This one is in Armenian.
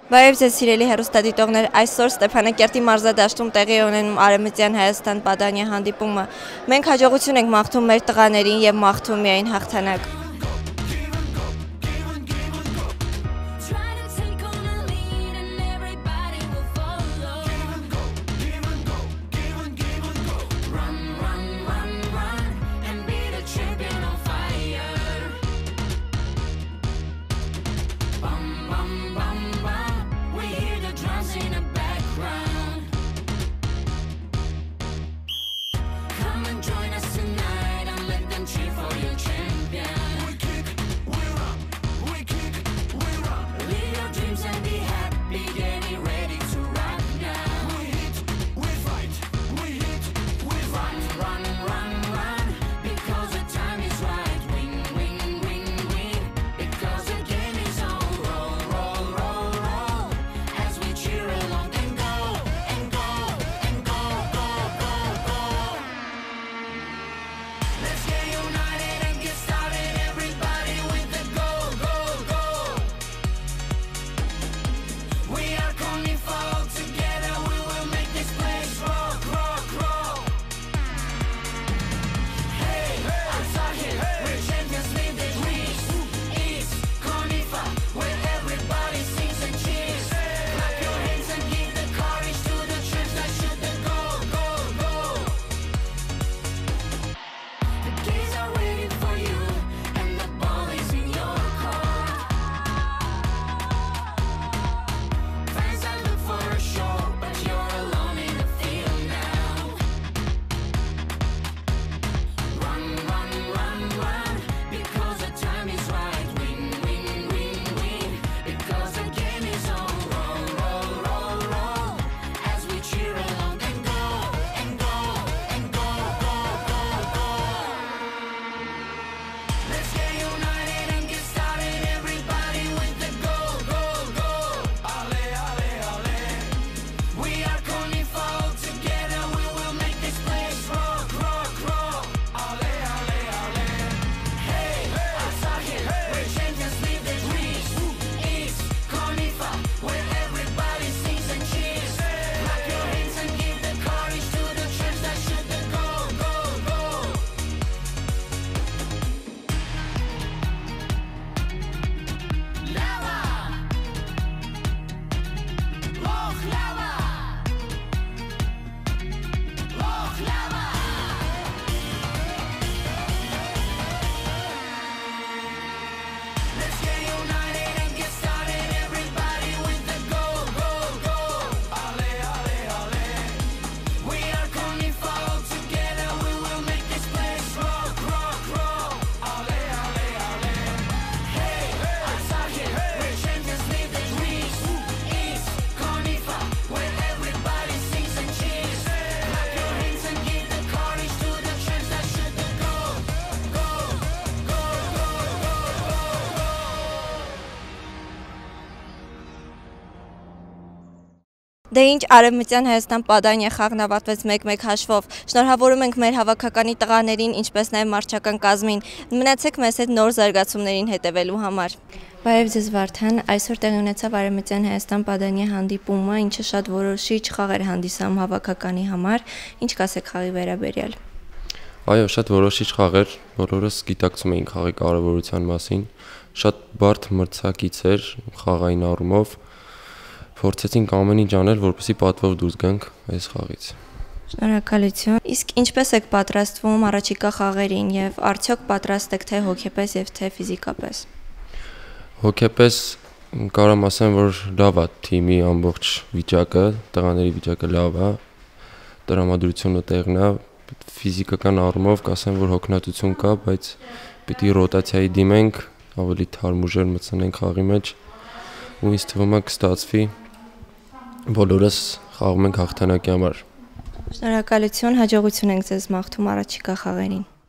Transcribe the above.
Բարև ձեզ սիրելի հեռուստադիտողներ, այսօր Ստեփանակերտի մարզադաշտում տեղի է ունենում Արևմտյան Հայաստան Պադանիա հանդիպումը։ Մենք հաջողություն ենք մաղթում մեր տղաներին եւ մաղթում միայն հաղթանակ։ Դե ինչ Արևմտյան Հայաստան Պադանիա խաղն ավարտվեց 1-1 հաշվով։ Շնորհավորում ենք մեր հավաքականի տղաներին, ինչպես նաև մարզչական կազմին։ Մնացեք մեզ հետ նոր զարգացումներին հետևելու համար։ Բարև ձեզ Վարդան, այսօր տեղի ունեցավ Արևմտյան Հայաստան Պադանիա հանդիպումը, ինչը շատ որոշիչ խաղ էր հանդիսանում հավաքականի համար։ Ինչ կասեք խաղի վերաբերյալ։ Այո, շատ որոշիչ խաղ էր, բոլորս գիտակցում էինք խաղի կարևորության մասին։ Շատ բարդ մրցակից էր խաղային առումով։ Փորձեցինք ամեն ինչ անել, որպեսզի պատվով դուրս գանք այս խաղից։ Շնորհակալություն։ Իսկ ինչպես եք պատրաստվում առաջիկա խաղերին եւ արդյոք պատրաստ եք թե հոգեպես եւ թե ֆիզիկապես։ Հոգեպես կարամ ասեմ, որ լավ է թիմի ամբողջ վիճակը, տղաների վիճակը լավ է, տրամադրությունը տեղն է, ֆիզիկական առումով կասեմ, որ հոգնածություն կա, բայց պիտի ռոտացիայի դիմենք, ավելի թարմ ուժեր մտցնենք խաղի մեջ, ու ինձ թվում է կստացվի։ Բոլորս խաղում ենք հաղթանակի համար։ Շնորհակալություն, հաջողություն ենք ձեզ մաղթում առաջիկա խաղերին։